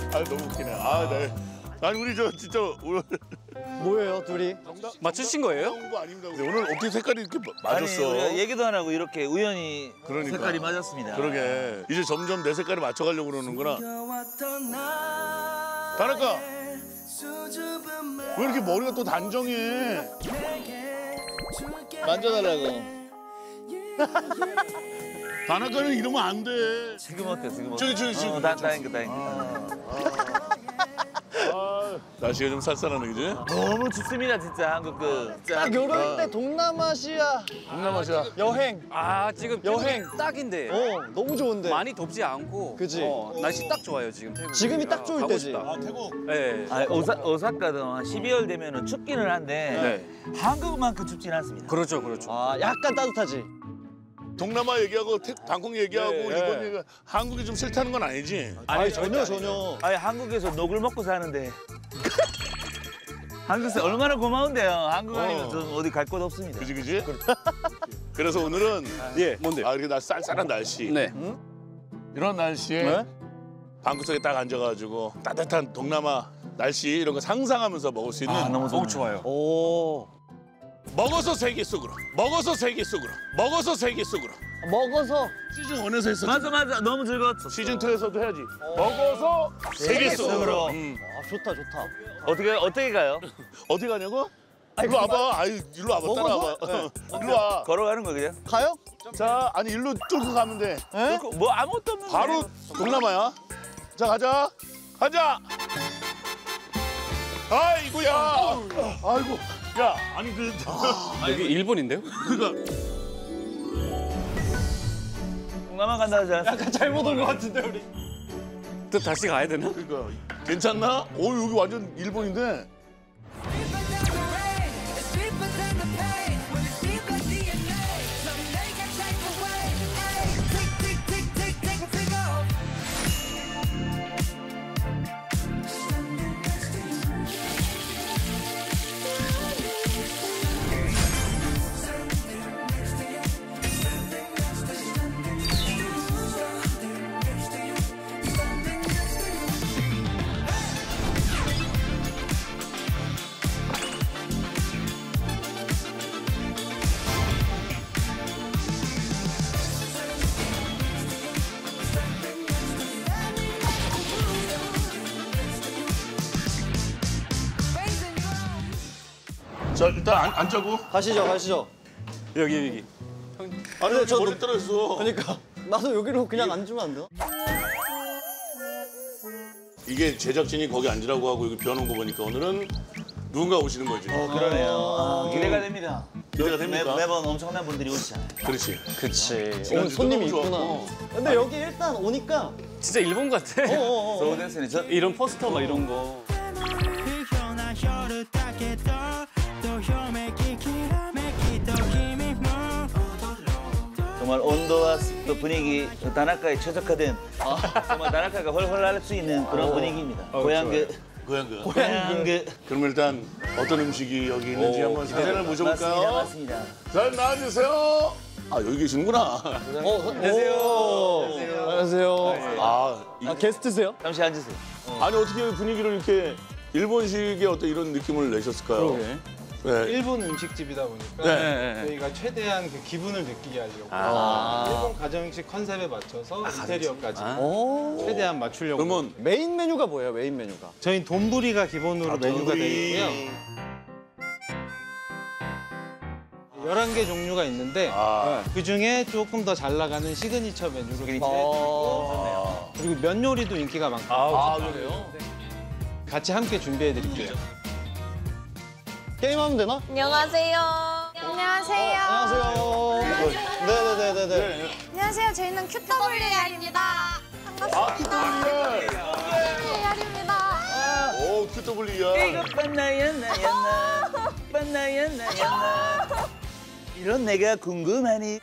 아 너무 웃기네. 아 네. 아니 우리 저 진짜 오늘 뭐예요, 둘이? 맞추신 거예요? 오늘 어떻게 색깔이 이렇게 아니, 맞았어? 우리가 얘기도 안 하고 이렇게 우연히 그러니까. 색깔이 맞았습니다. 그러게. 이제 점점 내 색깔에 맞춰가려고 그러는구나. 다나카! 왜 이렇게 머리가 또 단정해? 만져달라고. 다나카는 이러면 안 돼. 지금 어때, 지금 저기. 어때? 다행이다. 아, 날씨가 좀 쌀쌀하네, 그지? 너무 좋습니다, 진짜 한국 딱 요럴 때 동남아시아 동남아시아. 여행. 아 지금 여행. 딱인데. 너무 좋은데. 많이 덥지 않고. 그치? 날씨 딱 좋아요 지금 태국. 지금이 딱 좋을 가고 때지. 싶다. 태국. 네. 아, 오사카도 한 12월 되면은 춥기는 한데 한국만큼 춥지는 않습니다. 그렇죠. 아, 약간 따뜻하지. 동남아 얘기하고 방콕 얘기하고 네, 일본 얘기 한국이 좀 싫다는 건 아니지? 아니, 전혀. 아니 한국에서 녹을 먹고 사는데 한국에서 얼마나 고마운데요. 한국 아니면 전 어디 갈 곳 없습니다. 그지? 그래서 오늘은 뭔데요? 이렇게 쌀쌀한 날씨. 네. 이런 날씨에 네? 방구석에 딱 앉아가지고 따뜻한 동남아 날씨 이런 거 상상하면서 먹을 수 있는 너무 좋아요. 오. 먹어서 세계 속으로 먹어서 세계 속으로 먹어서 세계 속으로 먹어서. 시즌 1에서 했었지. 맞아. 너무 즐거웠어. 시즌 2에서도 해야지. 먹어서 세계 속으로. 아, 좋다. 어떻게 가요? 어디 가냐고? 일로 와봐. 일로 와봐. 먹어서? 따라와봐. 일로 와. 걸어가는 거 그냥? 가요? 자, 아니 일로 뚫고 가면 돼. 뭐 아무것도 없는 바로 동남아야. 자, 가자. 아이고야. 아이고. 야, 아니 여기 일본인데요? 동남아 간다 하지 않았어? 약간 잘못 온 것 같은데, 우리. 또 다시 가야 되나? 그러니까 괜찮나? 여기 완전 일본인데. 자, 일단 앉자고. 가시죠. 여기. 아니, 저 머리 떨어졌어. 그러니까 나도 여기로 그냥 앉으면 안 되나? 이게 제작진이 거기 앉으라고 하고 여기 비워놓은 거 보니까 오늘은 누군가 오시는 거지. 그러네요. 기대가 됩니다. 기대가 됩니까? 매번 엄청난 분들이 오시잖아요. 그렇지. 그치. 지난주도 오늘 손님이 너무 있구나. 좋았고. 근데 여기 일단 오니까 진짜 일본 같아. 소우댄스니 이런 포스터 막 이런 거. 정말 온도와 습도 분위기 다나카에 최적화된 정말 다나카가 훨훨 날 수 있는 그런 분위기입니다. 고향그 그럼 일단 어떤 음식이 여기 있는지 한번 사장을 모셔볼까요? 맞습니다. 잘 나와주세요. 여기 계시는구나. 안녕하세요. 게스트세요? 잠시 앉으세요. 아니 어떻게 분위기를 이렇게 일본식의 어떤 이런 느낌을 내셨을까요? 네. 일본 음식집이다 보니까 네. 저희가 최대한 그 기분을 느끼게 하려고 일본 가정식 컨셉에 맞춰서 인테리어까지 최대한 맞추려고. 그러면 메인 메뉴가 뭐예요, 메인 메뉴가? 저희 돈부리가 기본으로 메뉴가 되어 있고요. 11개 종류가 있는데 그중에 조금 더 잘 나가는 시그니처 메뉴로 준비해드리고 그리고 면 요리도 인기가 많거든요. 그래요? 같이 함께 준비해드릴게요. 게임하면 되나? 안녕하세요. 안녕하세요. 안녕하세요. 네네네네. 안녕하세요. 저희는 QWR입니다. 반갑습니다. QWR입니다. 오, QW야. 이거 빤나야 이런 내가 궁금하니.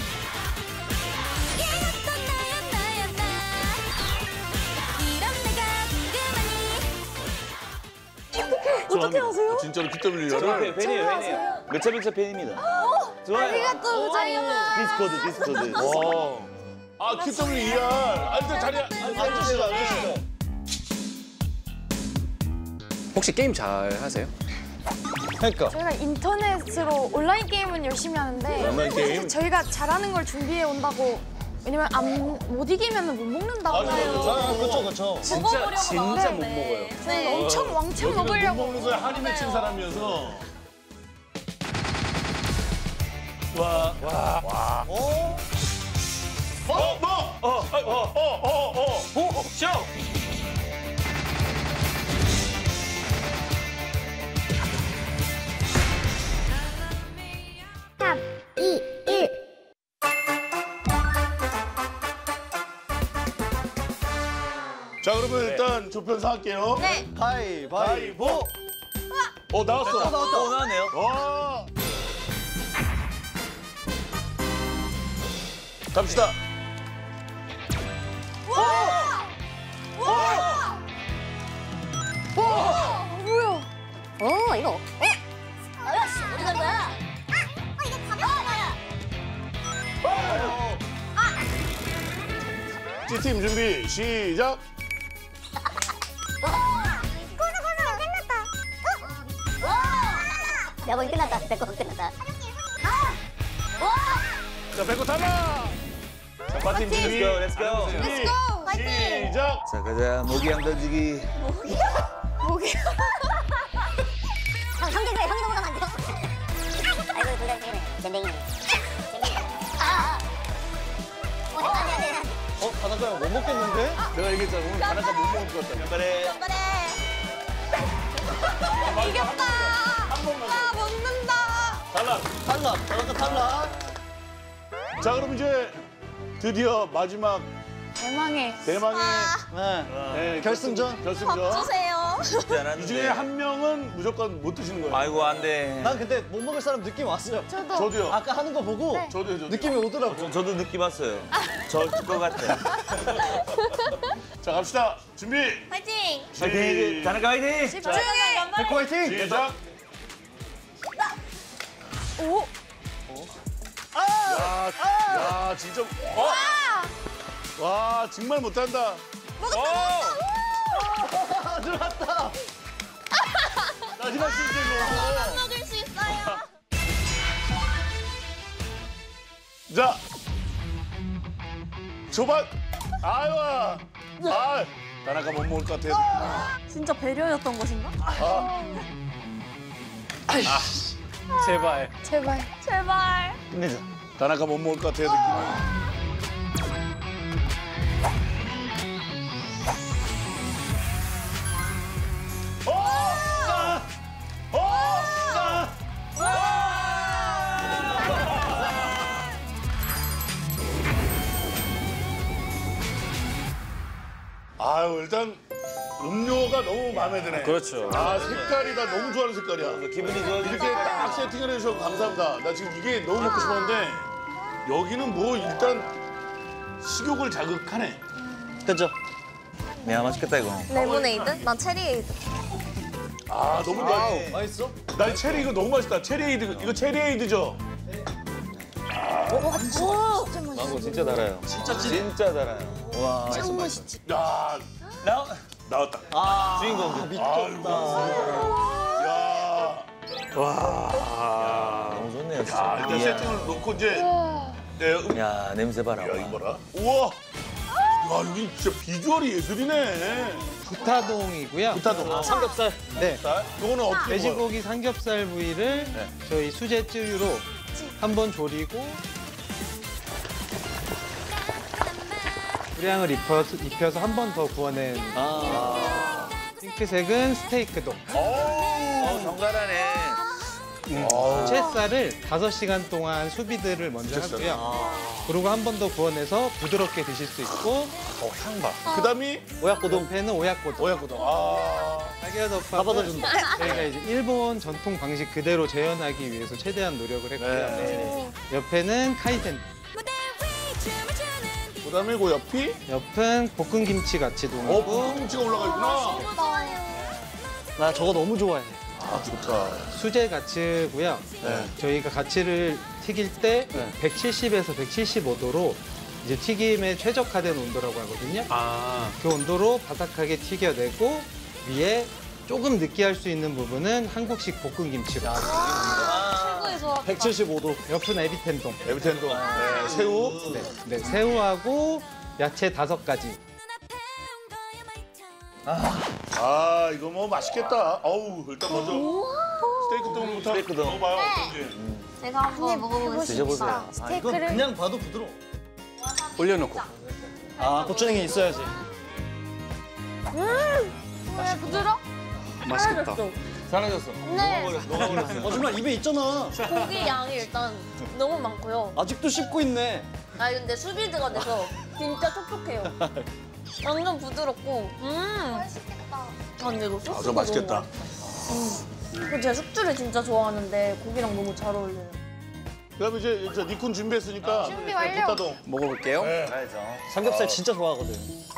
어떻게 아세요? 진짜로 QW야를? 팬이에요. 몇차 팬입니다. 좋아요. 아리가또 고자이마스. 디스코드. QWER. 일단 자리에 앉으시죠. 혹시 게임 잘 하세요? 그러니까. 저희가 인터넷으로 온라인 게임은 열심히 하는데 온라인 게임? 저희가 잘하는 걸 준비해 온다고 왜냐면 못 이기면 못 먹는다고 해요. 그렇죠. 진짜 못 먹어요. 저희는 엄청 왕창 못 먹으려고. 먹는 거에 한이 맺힌 사람이어서. 쇼! 자, 그러면 일단 조편사 할게요. 네. 가위바위보. 나왔어. 또 나왔네요. 와. 갑시다. 와! 뭐야? 이거. 아야씨, 어디 간 거야? 이거 가봐야. G팀 준비 시작. 내 건 끝났다. 내 건 끝났다. 자, 배고 탈락. 자, 파팀 준비. Let's go. 준비 go. 파이팅. 시작. 자, 가자. 모기향 던지기. 목이. 형, 형제들, 형이 넘어가면 안 돼요? 아이고, 둘다 세네. 젠댕이네. 아니야. 바닷가 못 먹겠는데? 내가 얘기했잖아. 오늘 다나카 못 먹을 것 같다. 그래. 이겼다. 와, 먹는다. 탈락. 바닷가 탈락. 자, 그럼 이제 드디어 마지막 대망의. 대망의 네. 결승전. 결승전. 주세요. 쉽지 이 않았는데. 중에 한 명은 무조건 못 드시는 거예요. 아이고, 안 돼. 난 근데 못 먹을 사람 느낌 왔어요. 저도요. 아까 하는 거 보고 저도요. 느낌이 오더라고. 저도 느낌 왔어요. 저것 같아. 자, 갑시다. 준비. 파이팅. 화이팅! 다나카 화이팅! 집중. 백호 화이팅! 시작. 오. 야, 진짜. 와, 정말 못한다. 들어왔다. 마지막 실제로. 먹을 수 있어요. 자, 초반. 아유, 다나카 못 먹을 것 같아. 진짜 배려였던 것인가? 제발. 제발. 끝내자. 다나카 못 먹을 것 같아. 느낌이. 아유, 일단 음료가 너무 마음에 드네. 그렇죠. 색깔이 나 너무 좋아하는 색깔이야. 기분이 좋아. 이렇게 딱 세팅을 해주셔서 감사합니다. 나 지금 이게 너무 먹고 싶었는데 여기는 뭐 일단 식욕을 자극하네. 그죠? 야, 맛있겠다, 이거. 레모네이드? 난 체리에이드. 너무 좋아. 맛있어? 나 체리 이거 너무 맛있다. 체리에이드 이거 체리에이드죠? 망고 진짜 달아요. 진짜 달아요. 와. 야, 나왔다. 주인공. 미쳤다. 야, 너무 좋네요, 진짜. 아, 일단 이야. 세팅을 놓고 이제 야, 냄새 봐라. 야, 이거라. 우와. 야, 여기 진짜 비주얼이 예술이네. 부타동이고요. 부타동. 삼겹살. 네. 이거는 어떻게 먹어요? 돼지고기 삼겹살 부위를 저희 수제 쯔유로 한번 졸이고 불향을 입혀서 한 번 더 구워낸 핑크색은 스테이크동. 정갈하네. 채살을 5시간 동안 수비드를 먼저 하고요. 그리고 한 번 더 구워내서 부드럽게 드실 수 있고 그다음이 오야코동 팬은 오야코동. 오야코동. 달걀덮밥은 저희가 이제 일본 전통 방식 그대로 재현하기 위해서 최대한 노력을 했고요. 옆에는 카이센. 그다음에 그 옆이 옆은 볶은 김치 가치동이고 볶음치가 올라가 있구나. 나 저거 너무 좋아해. 아, 좋다. 수제 가츠고요. 저희가 가츠를 튀길 때 170에서 175도로 이제 튀김에 최적화된 온도라고 하거든요. 그 온도로 바삭하게 튀겨내고 위에 조금 느끼할 수 있는 부분은 한국식 볶은 김치로. 최고의 조합. 175도. 옆은 에비텐동. 에비텐동, 네, 새우. 네, 새우하고 야채 5가지. 아, 이거 뭐 맛있겠다. 어우, 일단 먼저 스테이크 똥부터 스테이크 똥. 먹어봐요. 어떤지. 제가 한번 먹어보겠습니다. 드셔보세요. 아, 이건 스테이크를 그냥 봐도 부드러워. 올려놓고. 아, 고추냉이 있어야지. 왜 부드러? 맛있겠다. 사라졌어. 네. 녹아버렸어. 거짓말 입에 있잖아. 고기 양이 일단 너무 많고요. 아직도 씹고 있네. 아 근데 수비드가 돼서 진짜 촉촉해요. 완전 부드럽고. 맛있겠다. 아 근데 이거 소스가 저 맛있겠다. 그리고 제가 숙주를 진짜 좋아하는데 고기랑 너무 잘 어울려요. 그다음에 이제 저 니쿤 준비했으니까 준비 완료. 볶아동. 먹어볼게요. 네. 삼겹살 진짜 좋아하거든.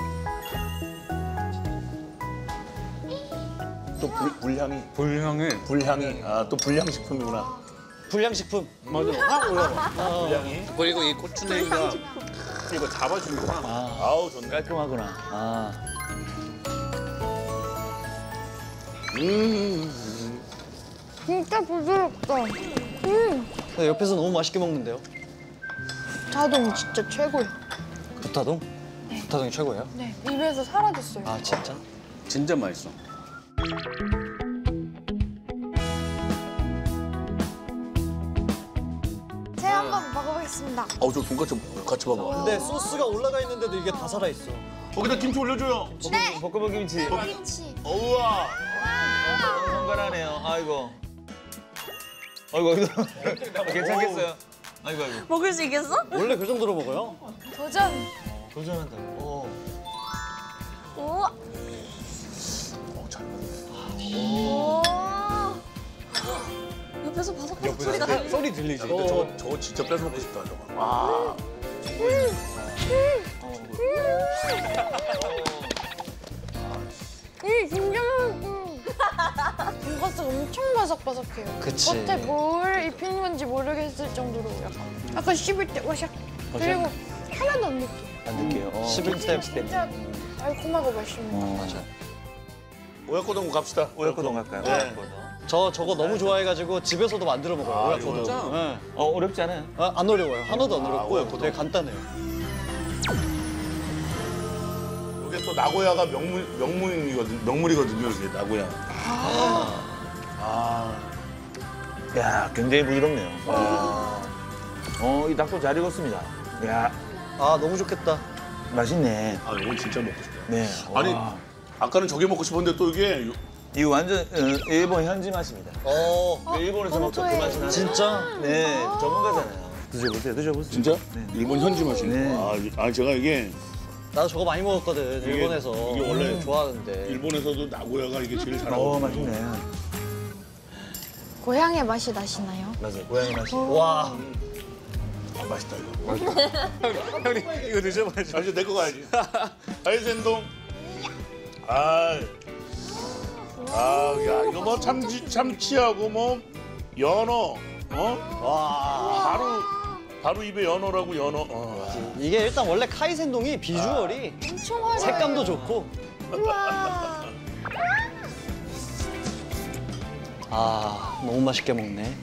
또 불향이. 불향을. 아, 또 불량식품이구나. 불량식품. 맞아. 확 올라가. 불향이. 그리고 이 고추냉이가 이거 잡아주는구나. 아우, 좋네. 깔끔하구나. 아. 진짜 부드럽다. 근데 옆에서 너무 맛있게 먹는데요. 자동 진짜 최고예요. 부타동? 부타동이 최고예요? 네. 입에서 사라졌어요. 아, 진짜? 진짜 맛있어. 제가 한번 먹어보겠습니다. 어우, 저 돈까스 같이 봐봐. 근데 소스가 올라가 있는데도 이게 다 살아있어. 거기다 김치 올려줘요. 볶음밥 김치. 김치. 어우와. 성갈하네요. 아이고. 아이고, 이거 괜찮겠어요? 아이고, 아이고. 먹을 수 있겠어? 원래 그 정도로 먹어요? 도전. 도전한다. 우와. 잘 먹네. 오. 옆에서 바삭바삭 소리가 들리네. 소리 들리지? 근데 저거 진짜 뺏어 먹고 싶다, 저거. 와. 진짜 맛있어. 돈가스가 엄청 바삭바삭해요. 그치. 겉에 뭘 입힌 건지 모르겠을 정도로 약간 씹을 때 와샥. 그리고 하나도 안 느껴. 안 느껴요. 씹을 때. 진짜 달콤하고 맛있는. 맞아. 오야코동 갑시다. 오야코동 갈까요? 네. 저거 너무 좋아해가지고 집에서도 만들어 먹어요. 오야코동. 진짜? 네. 어렵지 않아요? 아, 안 어려워요. 하나도 안 어렵고 오야코동. 되게 간단해요. 이게 또 나고야가 명물이거든요, 이게 나고야. 야, 굉장히 부드럽네요. 이 닭도 잘 익었습니다. 야, 아, 너무 좋겠다. 맛있네. 아, 이건 진짜 먹고 싶다. 네. 아니, 와. 아까는 저게 먹고 싶었는데 또 이게 이거 완전 일본 현지 맛입니다. 일본에서 너무 먹던 그 좋아해요. 맛이 나요. 진짜? 네, 전문가잖아요. 드셔보세요, 드셔보세요. 진짜? 네. 일본 현지 맛이네. 네. 아니 제가 이게 나도 저거 많이 먹었거든. 일본에서. 이게 원래 좋아하는데. 일본에서도 나고야가 이게 제일 잘하거든요. 맛있네. 고향의 맛이 나시나요? 맞아요, 고양이 맛이. 와. 아, 맛있다 이거. 형님 이거 드셔봐야죠. 아, 이제 내 거 가야지. 아이센동. 아, 야 이거 뭐 참치하고 뭐 연어, 바로 입에 연어라고 연어. 이게 일단 원래 카이센동이 비주얼이 엄청 화려해요. 색감도 좋고. 우와. 아, 너무 맛있게 먹네.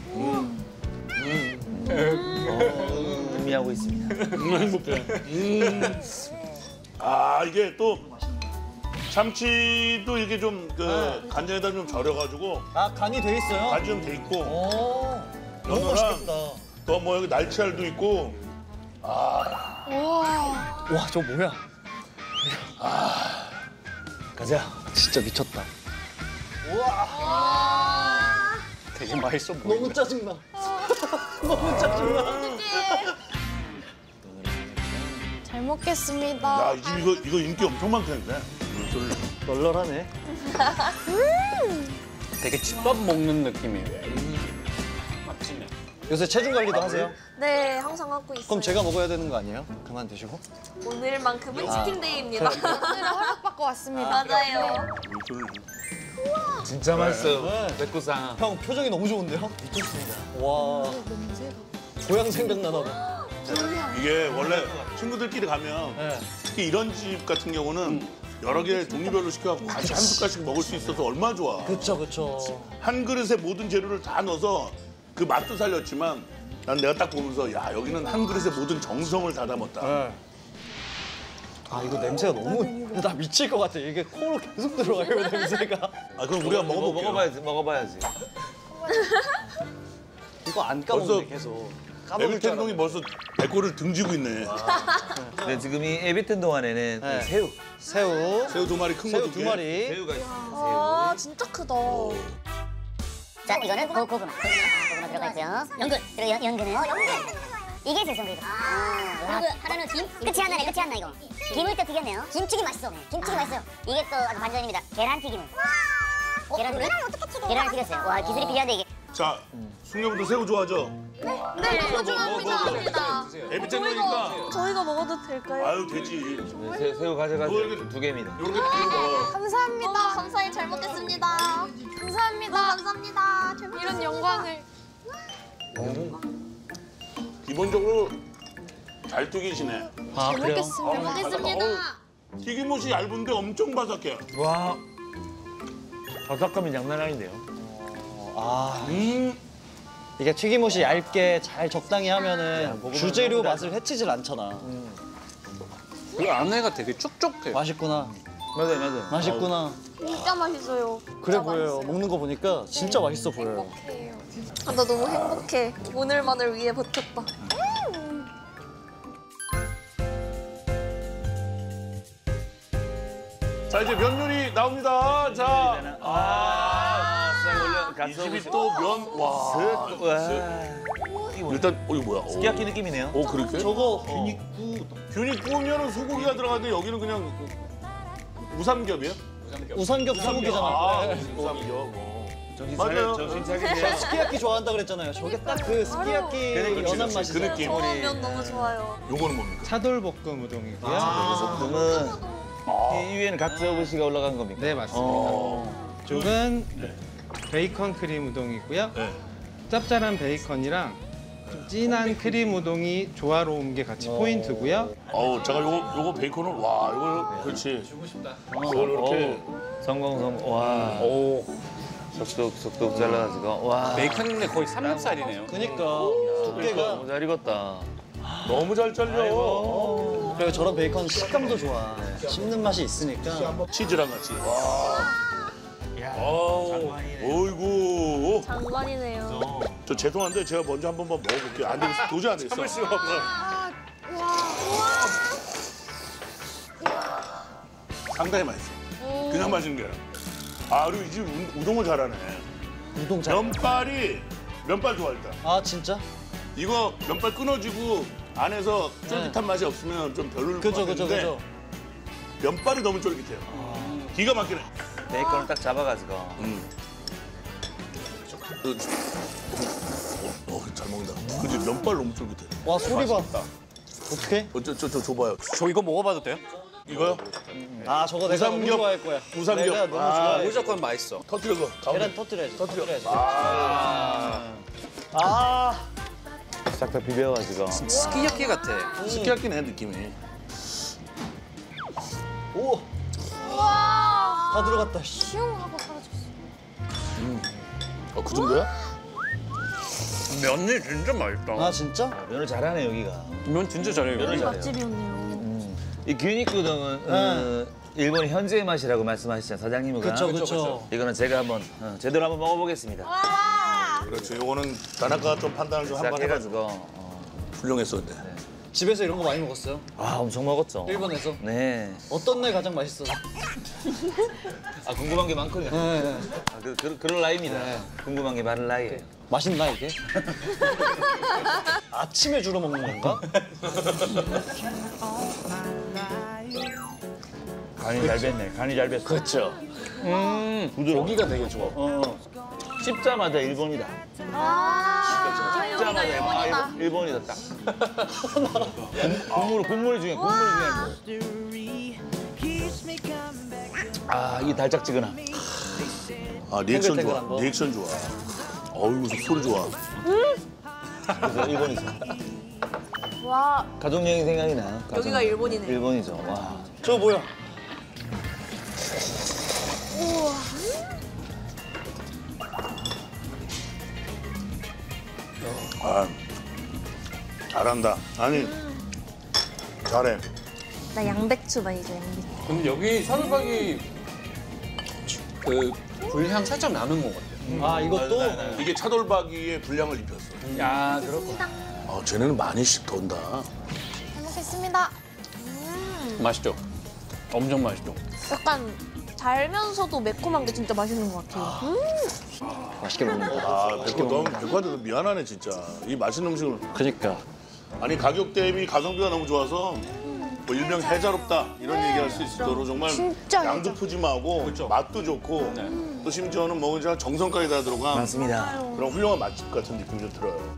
의미하고 있습니다. 행복해. 아 이게 또 참치도 이게 좀 그 간장에다 좀 절여가지고 아, 간이 돼 있어요? 간이 좀 돼 있고 오. 너무 연어랑 맛있겠다. 또 뭐 여기 날치알도 있고. 우와. 와, 저거 뭐야? 가자. 진짜 미쳤다. 되게 맛있어 보여. 너무 짜증나. 너무 짜증나. 잘 먹겠습니다. 야 이 집 이거 인기 엄청 많겠네. 널널하네. 되게 집밥 먹는 느낌이에요. 요새 체중 관리도 하세요? 네, 항상 하고 있어요. 그럼 제가 먹어야 되는 거 아니에요? 그만 드시고? 오늘만큼은 치팅데이입니다. 오늘은 허락받고 왔습니다. 맞아요. 진짜 맛있어요. 백구상. 형, 표정이 너무 좋은데요? 미쳤습니다. 와. 고향 생각나나 봐. 이게 원래 친구들끼리 가면 네. 특히 이런 집 같은 경우는 여러 개 종류별로 시켜갖고 같이 한 숟갈씩 먹을 수 있어서 얼마나 좋아. 그쵸. 한 그릇에 모든 재료를 다 넣어서 그 맛도 살렸지만 난 내가 딱 보면서 야 여기는 한 그릇에 모든 정성을 다 담았다. 네. 아 이거 냄새가 너무 나 미칠 것 같아. 이게 코로 계속 들어가요 냄새가. 아 그럼 우리가 먹어볼게요. 먹어봐야지. 이거 안 까먹네 벌써 계속. 까먹을 줄 에비텐동이 벌써 백골을 등지고 있네. 네, 지금 이 에비텐 동안에는 네. 새우. 새우 2마리, 큰 거 새우 2개. 2마리. 새우가 있어요. 아 진짜 크다. 자, 이거는 고구마. 고구마 들어가 있고요. 연근. 그리고 연근은. 연근. 이게 제성이죠. 그리고 하나는 김. 끝이 안 나네, 끝이 안 나, 이거. 김을 또 튀겼네요. 김치기 맛있어. 김치기 맛있어요. 이게 또 아주 반전입니다. 계란튀김. 계란을 어떻게 튀겨요? 계란을 튀겼어요. 와, 기술이 필요한데, 이게. 자, 숙녀분도 새우 좋아하죠? 네, 너무 좋아합니다. 에비텐동이니까. 저희가 먹어도 될까요? 아유 되지. 네, 새우 가져가세요. 이렇게- 2개입니다. 이렇게 먹어. 감사합니다. 감사히 잘 먹겠습니다. 감사합니다. 감사합니다. 이런 영광을. 기본적으로 잘 튀기시네. 아 그래요? 잘 먹겠습니다. 튀김옷이 얇은데 엄청 바삭해. 와. 바삭함이 장난 아닌데요. 아 이게 튀김옷이 얇게 잘 적당히 하면은 주재료 맛을 해치질 않잖아. 그 안에가 되게 촉촉해. 맛있구나. 맞아요. 맛있구나. 진짜 맛있어요. 그래 보여요. 먹는 거 보니까 진짜 맛있어 보여요. 아, 나 너무 행복해. 오늘만을 위해 버텼다. 자 이제 면 요리 나옵니다. 자, 싹 이 집이 또 면. 와. 일단 이거 뭐야? 오. 스키야키 느낌이네요. 오 그렇게? 저거 균이 구우면 소고기가 들어가는데 여기는 그냥 우삼겹이에요? 우삼겹 소고기잖아. 아, 네. 우삼겹. 맞아요. 맞아요. 정신 차리세요. 스키야키 좋아한다 그랬잖아요. 저게 딱 그 스키야키 그렇지, 연한 그렇지. 맛이죠. 그 느낌. 면 너무 좋아요. 요거는 뭡니까? 차돌볶음 우동이고요. 소금은 이 위에는 갓저부시가 올라간 겁니까? 네, 맞습니다. 이쪽은 베이컨 크림 우동이고요. 네. 짭짤한 베이컨이랑 좀 진한 크림 우동이 조화로운 게 같이 포인트고요. 어우, 제가 요거 베이컨을 와, 요거 그렇지. 주고 싶다. 이걸 이렇게. 성공. 와. 오. 속독 잘라가지고. 와. 베이컨인데 거의 삼겹살이네요. 그니까 두께가 너무 잘 익었다. 너무 잘 잘려. 그리고 저런 베이컨 식감도 좋아. 씹는 맛이 있으니까. 치즈랑 같이. 와. 어이구. 장관이네요. 저 죄송한데 제가 먼저 한 번만 먹어볼게요. 안 되겠어. 도저히 안 되겠어. 참을 수가 없어. 상당히 맛있어. 그냥 맛있는 게 아니라. 아, 그리고 이 집 우동을 잘하네. 우동 잘. 면발 좋아 일단. 아 진짜? 이거 면발 끊어지고 안에서 쫄깃한 맛이 없으면 좀 별로일 것 그죠. 같은데 면발이 너무 쫄깃해요. 기가 막히네. 베이컨을 딱 잡아가지고. 잘 먹는다. 그지 면발 너무 쫄깃해. 와 소리 봐. 어떻게? 저 줘봐요. 저 이거 먹어봐도 돼요? 이거요? 아 저거 내가 너무 우삼겹. 좋아할 거야. 우삼겹. 내가 너무 아, 좋아해. 무조건 맛있어. 터뜨려서. 계란 터뜨려야지. 터뜨려야지. 싹 다 비벼가지고. 스키야키 같아. 스키야키네 느낌이. 오. 다 들어갔다. 씨. 시원하고 사라졌어. 그 정도야? 면이 진짜 맛있다. 아 진짜? 면을 잘하네 여기가. 면 진짜 잘해요. 면을 잘해요. 맛집이었네요. 이 gyunikudong은 일본 현지의 맛이라고 말씀하시잖아요 사장님은. 그쵸. 이거는 제가 한번 제대로 한번 먹어보겠습니다. 그렇죠. 요거는 다나카가 좀 판단을 좀 싹 한번 해가지고 해가지고. 훌륭했었는데. 집에서 이런 거 많이 먹었어요? 아 엄청 먹었죠. 일본에서? 네. 어떤 날 가장 맛있어? 아 궁금한 게 많거든요. 네. 아, 그럴 나이입니다. 궁금한 게 많은 나이예요. 맛있나 이게? 아침에 주로 먹는 건가? 간이 잘 뱄네. 간이 잘 뱄어. 그렇죠. 부드러워. 고기가 되게 좋아. 씹자마자 일본이다. 여기가 일본이다. 일본이다 딱. 국물 중에 뭐. 아, 이 달짝지근함. 아 리액션 탱글탱글한 좋아. 거. 리액션 좋아. 어우 소리 좋아. 그래서 일본이죠. 와, 가족 여행 생각이 나. 여기가 일본이네. 일본이죠. 와. 저거 뭐야? 잘한다. 아니 잘해. 나 양배추 맛이죠, 양배추. 근데 여기 차돌박이 그 불향 살짝 나는 것 같아요. 아 이것도 이게 차돌박이에 불량을 입혔어. 야, 그렇구나. 쟤네는 많이씩 돈다. 잘 먹겠습니다. 맛있죠? 엄청 맛있죠? 약간 달면서도 매콤한 게 진짜 맛있는 것 같아요. 맛있게 먹는다. 백화도 미안하네 진짜. 이 맛있는 음식을. 그니까. 아니 가격 대비 가성비가 너무 좋아서 뭐 일명 해자롭다 이런 얘기할 수 있을 정도로 정말 진짜 양도 푸짐하고 맛도 좋고 또 심지어는 뭐 진짜 정성까지 다 들어간 맞습니다. 그런 훌륭한 맛집 같은 느낌이 좀 들어요.